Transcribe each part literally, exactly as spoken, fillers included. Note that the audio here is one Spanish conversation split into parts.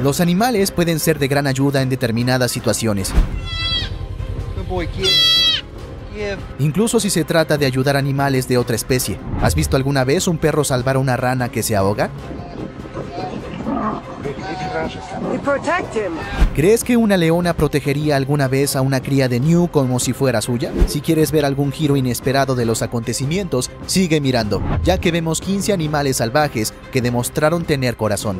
Los animales pueden ser de gran ayuda en determinadas situaciones. Incluso si se trata de ayudar a animales de otra especie. ¿Has visto alguna vez un perro salvar a una rana que se ahoga? ¿Crees que una leona protegería alguna vez a una cría de ñu como si fuera suya? Si quieres ver algún giro inesperado de los acontecimientos, sigue mirando, ya que vemos quince animales salvajes que demostraron tener corazón.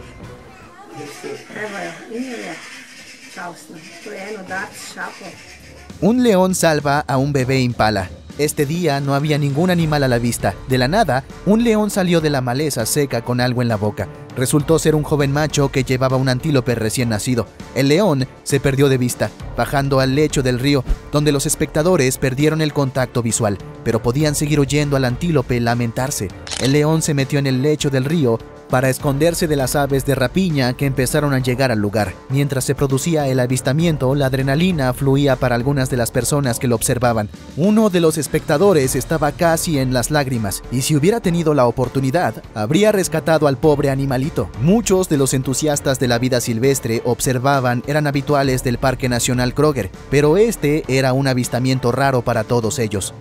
Un león salva a un bebé impala. Este día no había ningún animal a la vista. De la nada, un león salió de la maleza seca con algo en la boca. Resultó ser un joven macho que llevaba un antílope recién nacido. El león se perdió de vista, bajando al lecho del río, donde los espectadores perdieron el contacto visual, pero podían seguir oyendo al antílope lamentarse. El león se metió en el lecho del río para esconderse de las aves de rapiña que empezaron a llegar al lugar. Mientras se producía el avistamiento, la adrenalina fluía para algunas de las personas que lo observaban. Uno de los espectadores estaba casi en las lágrimas, y si hubiera tenido la oportunidad, habría rescatado al pobre animalito. Muchos de los entusiastas de la vida silvestre observaban eran habituales del Parque Nacional Kruger, pero este era un avistamiento raro para todos ellos.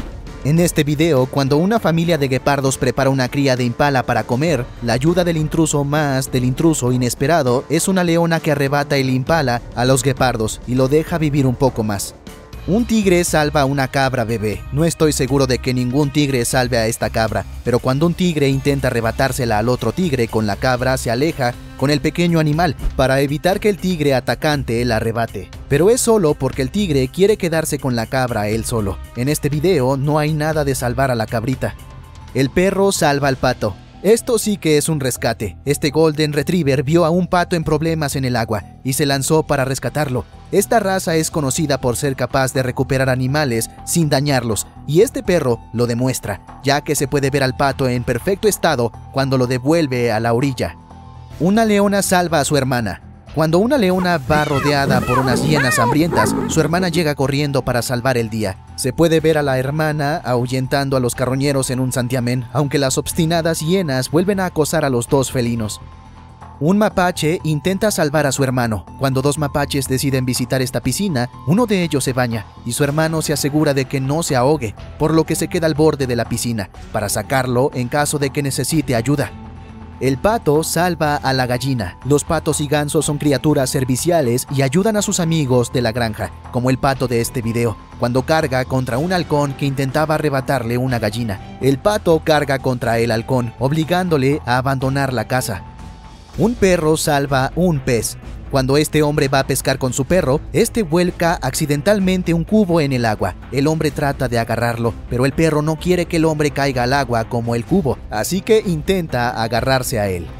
En este video, cuando una familia de guepardos prepara una cría de impala para comer, la ayuda del intruso más del intruso inesperado es una leona que arrebata el impala a los guepardos y lo deja vivir un poco más. Un tigre salva a una cabra bebé. No estoy seguro de que ningún tigre salve a esta cabra, pero cuando un tigre intenta arrebatársela al otro tigre con la cabra, se aleja con el pequeño animal para evitar que el tigre atacante la arrebate. Pero es solo porque el tigre quiere quedarse con la cabra él solo. En este video no hay nada de salvar a la cabrita. El perro salva al pato. Esto sí que es un rescate. Este Golden Retriever vio a un pato en problemas en el agua y se lanzó para rescatarlo. Esta raza es conocida por ser capaz de recuperar animales sin dañarlos, y este perro lo demuestra, ya que se puede ver al pato en perfecto estado cuando lo devuelve a la orilla. Una leona salva a su hermana. Cuando una leona va rodeada por unas hienas hambrientas, su hermana llega corriendo para salvar el día. Se puede ver a la hermana ahuyentando a los carroñeros en un santiamén, aunque las obstinadas hienas vuelven a acosar a los dos felinos. Un mapache intenta salvar a su hermano. Cuando dos mapaches deciden visitar esta piscina, uno de ellos se baña y su hermano se asegura de que no se ahogue, por lo que se queda al borde de la piscina para sacarlo en caso de que necesite ayuda. El pato salva a la gallina. Los patos y gansos son criaturas serviciales y ayudan a sus amigos de la granja, como el pato de este video, cuando carga contra un halcón que intentaba arrebatarle una gallina. El pato carga contra el halcón, obligándole a abandonar la casa. Un perro salva un pez. Cuando este hombre va a pescar con su perro, este vuelca accidentalmente un cubo en el agua. El hombre trata de agarrarlo, pero el perro no quiere que el hombre caiga al agua como el cubo, así que intenta agarrarse a él.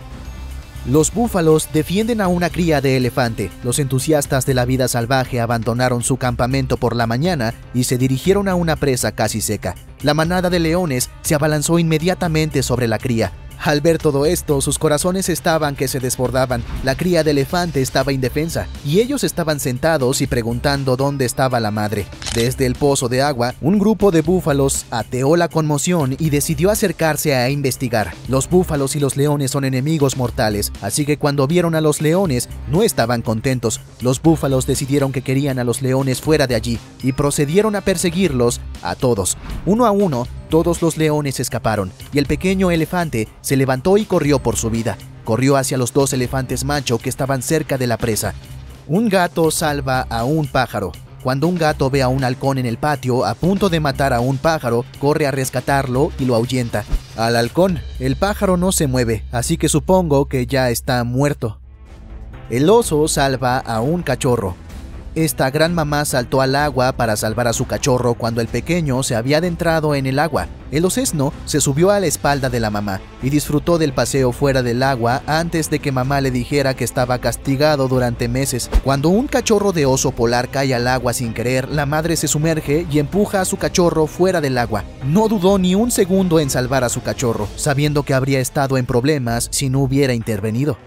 Los búfalos defienden a una cría de elefante. Los entusiastas de la vida salvaje abandonaron su campamento por la mañana y se dirigieron a una presa casi seca. La manada de leones se abalanzó inmediatamente sobre la cría. Al ver todo esto, sus corazones estaban que se desbordaban. La cría de elefante estaba indefensa, y ellos estaban sentados y preguntando dónde estaba la madre. Desde el pozo de agua, un grupo de búfalos ateó la conmoción y decidió acercarse a investigar. Los búfalos y los leones son enemigos mortales, así que cuando vieron a los leones, no estaban contentos. Los búfalos decidieron que querían a los leones fuera de allí, y procedieron a perseguirlos a todos. Uno a uno, todos los leones escaparon, y el pequeño elefante se levantó y corrió por su vida. Corrió hacia los dos elefantes macho que estaban cerca de la presa. Un gato salva a un pájaro. Cuando un gato ve a un halcón en el patio a punto de matar a un pájaro, corre a rescatarlo y lo ahuyenta al halcón. El pájaro no se mueve, así que supongo que ya está muerto. El oso salva a un cachorro. Esta gran mamá saltó al agua para salvar a su cachorro cuando el pequeño se había adentrado en el agua. El osesno se subió a la espalda de la mamá y disfrutó del paseo fuera del agua antes de que mamá le dijera que estaba castigado durante meses. Cuando un cachorro de oso polar cae al agua sin querer, la madre se sumerge y empuja a su cachorro fuera del agua. No dudó ni un segundo en salvar a su cachorro, sabiendo que habría estado en problemas si no hubiera intervenido.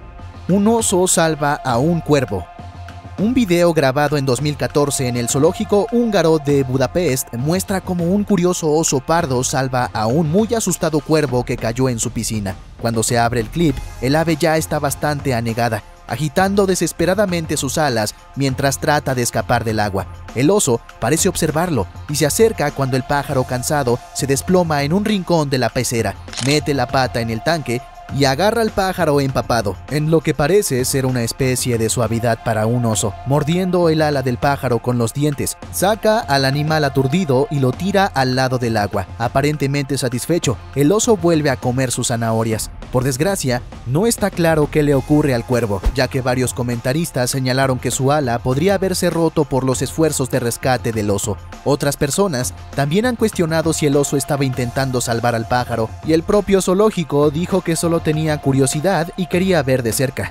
Un oso salva a un cuervo. Un video grabado en dos mil catorce en el zoológico húngaro de Budapest muestra cómo un curioso oso pardo salva a un muy asustado cuervo que cayó en su piscina. Cuando se abre el clip, el ave ya está bastante anegada agitando desesperadamente sus alas mientras trata de escapar del agua. El oso parece observarlo y se acerca cuando el pájaro cansado se desploma en un rincón de la pecera, mete la pata en el tanque y agarra al pájaro empapado, en lo que parece ser una especie de suavidad para un oso. Mordiendo el ala del pájaro con los dientes, saca al animal aturdido y lo tira al lado del agua. Aparentemente satisfecho, el oso vuelve a comer sus zanahorias. Por desgracia, no está claro qué le ocurre al cuervo, ya que varios comentaristas señalaron que su ala podría haberse roto por los esfuerzos de rescate del oso. Otras personas también han cuestionado si el oso estaba intentando salvar al pájaro, y el propio zoológico dijo que solo tenía curiosidad y quería ver de cerca.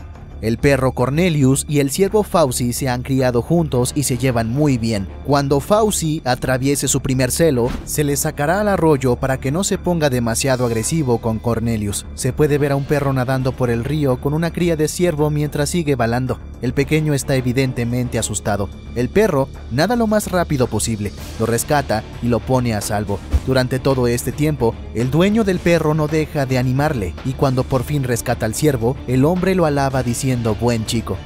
El perro Cornelius y el ciervo Fauci se han criado juntos y se llevan muy bien. Cuando Fauci atraviese su primer celo, se le sacará al arroyo para que no se ponga demasiado agresivo con Cornelius. Se puede ver a un perro nadando por el río con una cría de ciervo mientras sigue balando. El pequeño está evidentemente asustado. El perro nada lo más rápido posible, lo rescata y lo pone a salvo. Durante todo este tiempo, el dueño del perro no deja de animarle, y cuando por fin rescata al ciervo, el hombre lo alaba diciendo "buen chico".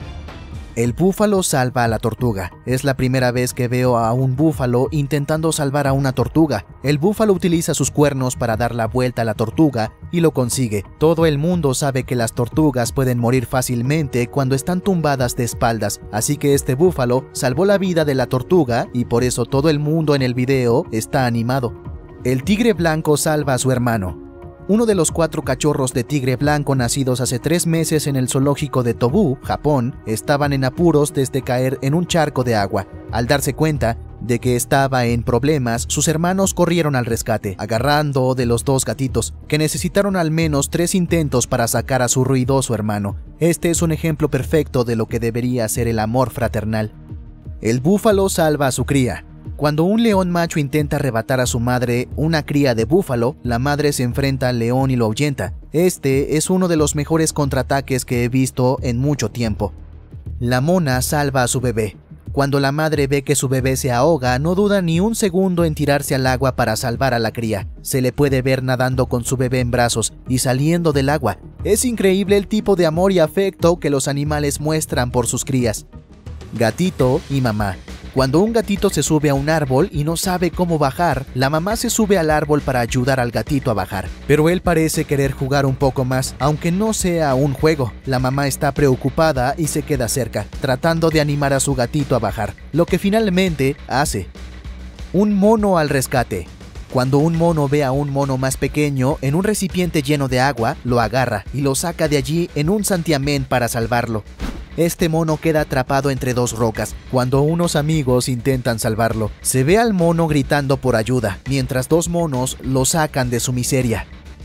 El búfalo salva a la tortuga. Es la primera vez que veo a un búfalo intentando salvar a una tortuga. El búfalo utiliza sus cuernos para dar la vuelta a la tortuga y lo consigue. Todo el mundo sabe que las tortugas pueden morir fácilmente cuando están tumbadas de espaldas, así que este búfalo salvó la vida de la tortuga y por eso todo el mundo en el video está animado. El tigre blanco salva a su hermano. Uno de los cuatro cachorros de tigre blanco nacidos hace tres meses en el zoológico de Tobú, Japón, estaban en apuros desde caer en un charco de agua. Al darse cuenta de que estaba en problemas, sus hermanos corrieron al rescate, agarrando de los dos gatitos, que necesitaron al menos tres intentos para sacar a su ruidoso hermano. Este es un ejemplo perfecto de lo que debería ser el amor fraternal. El búfalo salva a su cría. Cuando un león macho intenta arrebatar a su madre una cría de búfalo, la madre se enfrenta al león y lo ahuyenta. Este es uno de los mejores contraataques que he visto en mucho tiempo. La mona salva a su bebé. Cuando la madre ve que su bebé se ahoga, no duda ni un segundo en tirarse al agua para salvar a la cría. Se le puede ver nadando con su bebé en brazos y saliendo del agua. Es increíble el tipo de amor y afecto que los animales muestran por sus crías. Gatito y mamá. Cuando un gatito se sube a un árbol y no sabe cómo bajar, la mamá se sube al árbol para ayudar al gatito a bajar. Pero él parece querer jugar un poco más, aunque no sea un juego. La mamá está preocupada y se queda cerca, tratando de animar a su gatito a bajar, lo que finalmente hace. Un mono al rescate. Cuando un mono ve a un mono más pequeño en un recipiente lleno de agua, lo agarra y lo saca de allí en un santiamén para salvarlo. Este mono queda atrapado entre dos rocas cuando unos amigos intentan salvarlo. Se ve al mono gritando por ayuda, mientras dos monos lo sacan de su miseria.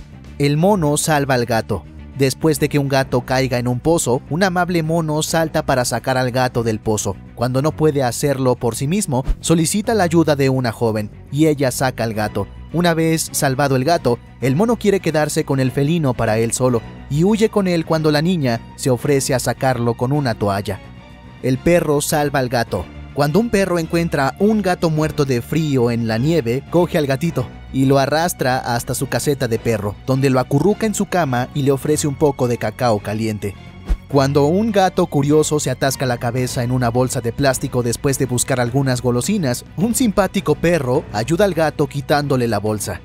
El mono salva al gato. Después de que un gato caiga en un pozo, un amable mono salta para sacar al gato del pozo. Cuando no puede hacerlo por sí mismo, solicita la ayuda de una joven, y ella saca al gato. Una vez salvado el gato, el mono quiere quedarse con el felino para él solo, y huye con él cuando la niña se ofrece a sacarlo con una toalla. El perro salva al gato. Cuando un perro encuentra un gato muerto de frío en la nieve, coge al gatito y lo arrastra hasta su caseta de perro, donde lo acurruca en su cama y le ofrece un poco de cacao caliente. Cuando un gato curioso se atasca la cabeza en una bolsa de plástico después de buscar algunas golosinas, un simpático perro ayuda al gato quitándole la bolsa.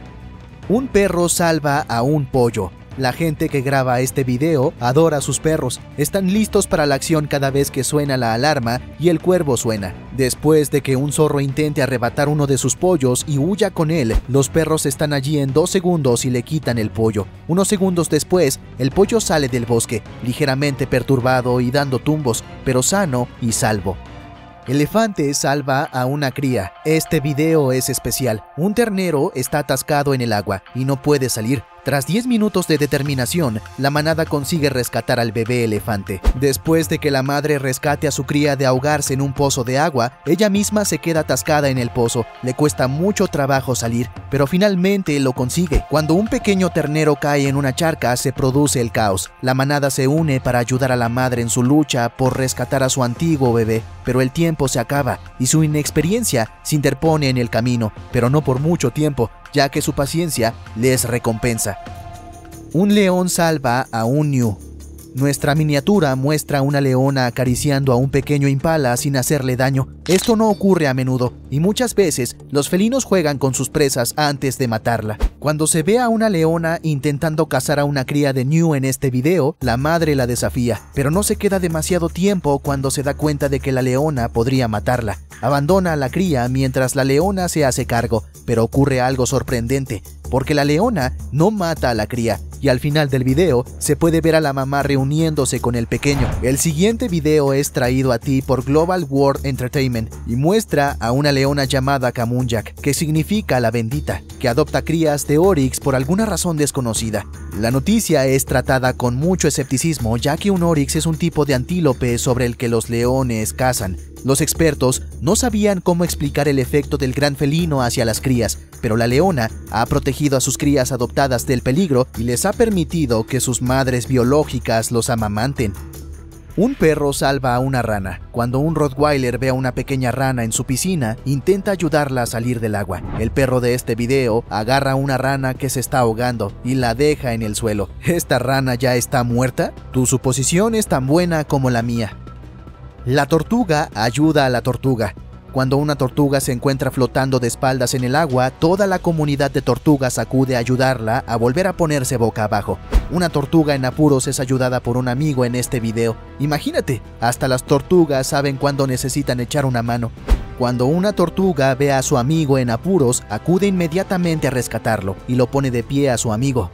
Un perro salva a un pollo. La gente que graba este video adora a sus perros. Están listos para la acción cada vez que suena la alarma y el cuervo suena. Después de que un zorro intente arrebatar uno de sus pollos y huya con él, los perros están allí en dos segundos y le quitan el pollo. Unos segundos después, el pollo sale del bosque, ligeramente perturbado y dando tumbos, pero sano y salvo. Elefante salva a una cría. Este video es especial. Un ternero está atascado en el agua y no puede salir. Tras diez minutos de determinación, la manada consigue rescatar al bebé elefante. Después de que la madre rescate a su cría de ahogarse en un pozo de agua, ella misma se queda atascada en el pozo. Le cuesta mucho trabajo salir, pero finalmente lo consigue. Cuando un pequeño ternero cae en una charca, se produce el caos. La manada se une para ayudar a la madre en su lucha por rescatar a su antiguo bebé, pero el tiempo se acaba y su inexperiencia se interpone en el camino, pero no por mucho tiempo, ya que su paciencia les recompensa. Un león salva a un ñu. Nuestra miniatura muestra a una leona acariciando a un pequeño impala sin hacerle daño. Esto no ocurre a menudo, y muchas veces los felinos juegan con sus presas antes de matarla. Cuando se ve a una leona intentando cazar a una cría de ñu en este video, la madre la desafía, pero no se queda demasiado tiempo cuando se da cuenta de que la leona podría matarla. Abandona a la cría mientras la leona se hace cargo, pero ocurre algo sorprendente, porque la leona no mata a la cría, y al final del video se puede ver a la mamá reuniéndose con el pequeño. El siguiente video es traído a ti por Global World Entertainment y muestra a una leona llamada Kamunyak, que significa la bendita, que adopta crías de oryx por alguna razón desconocida. La noticia es tratada con mucho escepticismo, ya que un oryx es un tipo de antílope sobre el que los leones cazan. Los expertos no sabían cómo explicar el efecto del gran felino hacia las crías, pero la leona ha protegido a sus crías adoptadas del peligro y les ha permitido que sus madres biológicas los amamanten. Un perro salva a una rana. Cuando un Rottweiler ve a una pequeña rana en su piscina, intenta ayudarla a salir del agua. El perro de este video agarra a una rana que se está ahogando y la deja en el suelo. ¿Esta rana ya está muerta? Tu suposición es tan buena como la mía. La tortuga ayuda a la tortuga. Cuando una tortuga se encuentra flotando de espaldas en el agua, toda la comunidad de tortugas acude a ayudarla a volver a ponerse boca abajo. Una tortuga en apuros es ayudada por un amigo en este video. Imagínate, hasta las tortugas saben cuándo necesitan echar una mano. Cuando una tortuga ve a su amigo en apuros, acude inmediatamente a rescatarlo y lo pone de pie a su amigo.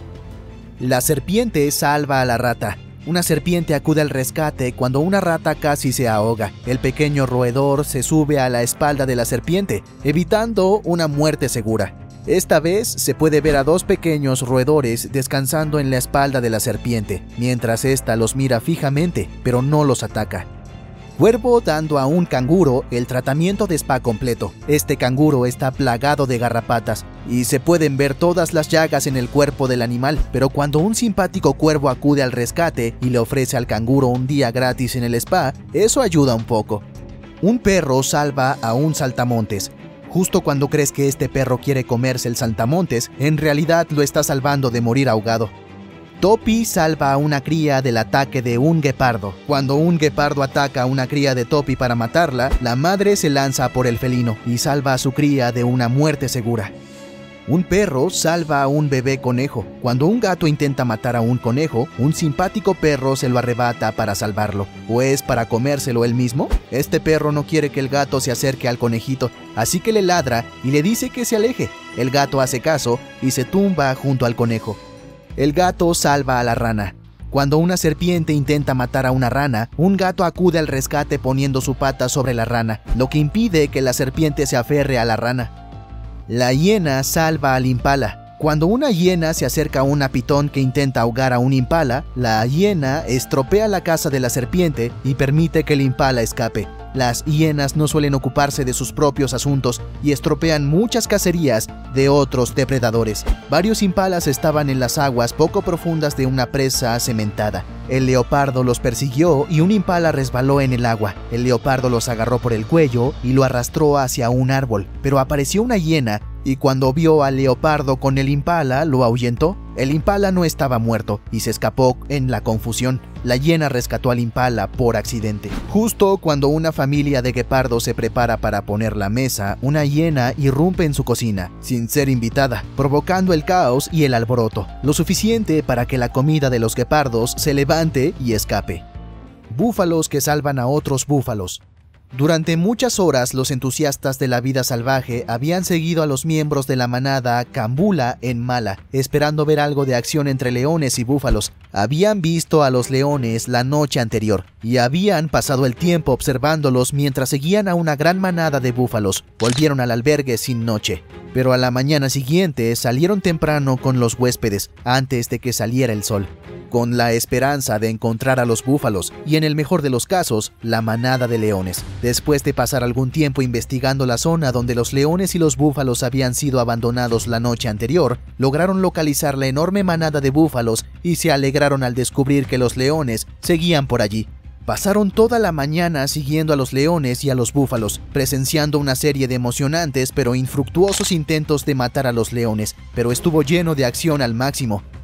La serpiente salva a la rata. Una serpiente acude al rescate cuando una rata casi se ahoga. El pequeño roedor se sube a la espalda de la serpiente, evitando una muerte segura. Esta vez se puede ver a dos pequeños roedores descansando en la espalda de la serpiente, mientras ésta los mira fijamente, pero no los ataca. Cuervo dando a un canguro el tratamiento de spa completo. Este canguro está plagado de garrapatas y se pueden ver todas las llagas en el cuerpo del animal, pero cuando un simpático cuervo acude al rescate y le ofrece al canguro un día gratis en el spa, eso ayuda un poco. Un perro salva a un saltamontes. Justo cuando crees que este perro quiere comerse el saltamontes, en realidad lo está salvando de morir ahogado. Topi salva a una cría del ataque de un guepardo. Cuando un guepardo ataca a una cría de topi para matarla, la madre se lanza por el felino y salva a su cría de una muerte segura. Un perro salva a un bebé conejo. Cuando un gato intenta matar a un conejo, un simpático perro se lo arrebata para salvarlo. ¿O es para comérselo él mismo? Este perro no quiere que el gato se acerque al conejito, así que le ladra y le dice que se aleje. El gato hace caso y se tumba junto al conejo. El gato salva a la rana. Cuando una serpiente intenta matar a una rana, un gato acude al rescate poniendo su pata sobre la rana, lo que impide que la serpiente se aferre a la rana. La hiena salva al impala. Cuando una hiena se acerca a una pitón que intenta ahogar a un impala, la hiena estropea la caza de la serpiente y permite que el impala escape. Las hienas no suelen ocuparse de sus propios asuntos y estropean muchas cacerías de otros depredadores. Varios impalas estaban en las aguas poco profundas de una presa cementada. El leopardo los persiguió y un impala resbaló en el agua. El leopardo los agarró por el cuello y lo arrastró hacia un árbol, pero apareció una hiena y cuando vio al leopardo con el impala lo ahuyentó. El impala no estaba muerto y se escapó en la confusión. La hiena rescató al impala por accidente. Justo cuando una familia de guepardos se prepara para poner la mesa, una hiena irrumpe en su cocina, sin ser invitada, provocando el caos y el alboroto, lo suficiente para que la comida de los guepardos se levante y escape. Búfalos que salvan a otros búfalos. Durante muchas horas, los entusiastas de la vida salvaje habían seguido a los miembros de la manada Kambula en Mala, esperando ver algo de acción entre leones y búfalos. Habían visto a los leones la noche anterior y habían pasado el tiempo observándolos mientras seguían a una gran manada de búfalos. Volvieron al albergue sin noche, pero a la mañana siguiente salieron temprano con los huéspedes, antes de que saliera el sol, con la esperanza de encontrar a los búfalos y, en el mejor de los casos, la manada de leones. Después de pasar algún tiempo investigando la zona donde los leones y los búfalos habían sido abandonados la noche anterior, lograron localizar la enorme manada de búfalos y se alegraron al descubrir que los leones seguían por allí. Pasaron toda la mañana siguiendo a los leones y a los búfalos, presenciando una serie de emocionantes pero infructuosos intentos de matar a los leones, pero estuvo lleno de acción al máximo.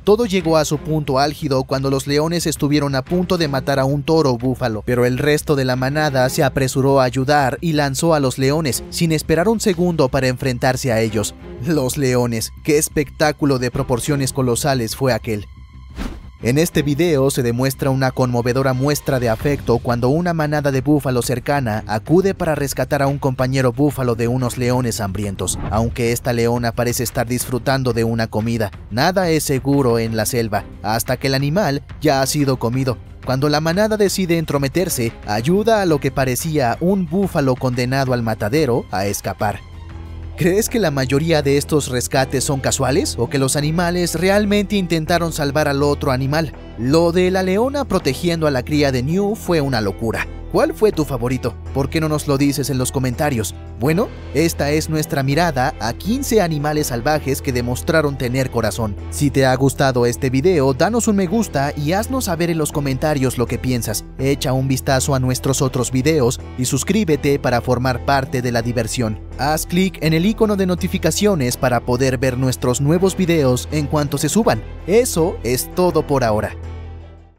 Todo llegó a su punto álgido cuando los leones estuvieron a punto de matar a un toro búfalo, pero el resto de la manada se apresuró a ayudar y lanzó a los leones, sin esperar un segundo para enfrentarse a ellos. Los leones, qué espectáculo de proporciones colosales fue aquel. En este video se demuestra una conmovedora muestra de afecto cuando una manada de búfalos cercana acude para rescatar a un compañero búfalo de unos leones hambrientos. Aunque esta leona parece estar disfrutando de una comida, nada es seguro en la selva, hasta que el animal ya ha sido comido. Cuando la manada decide entrometerse, ayuda a lo que parecía un búfalo condenado al matadero a escapar. ¿Crees que la mayoría de estos rescates son casuales o que los animales realmente intentaron salvar al otro animal? Lo de la leona protegiendo a la cría de New fue una locura. ¿Cuál fue tu favorito? ¿Por qué no nos lo dices en los comentarios? Bueno, esta es nuestra mirada a quince animales salvajes que demostraron tener corazón. Si te ha gustado este video, danos un me gusta y haznos saber en los comentarios lo que piensas. Echa un vistazo a nuestros otros videos y suscríbete para formar parte de la diversión. Haz clic en el icono de notificaciones para poder ver nuestros nuevos videos en cuanto se suban. Eso es todo por ahora.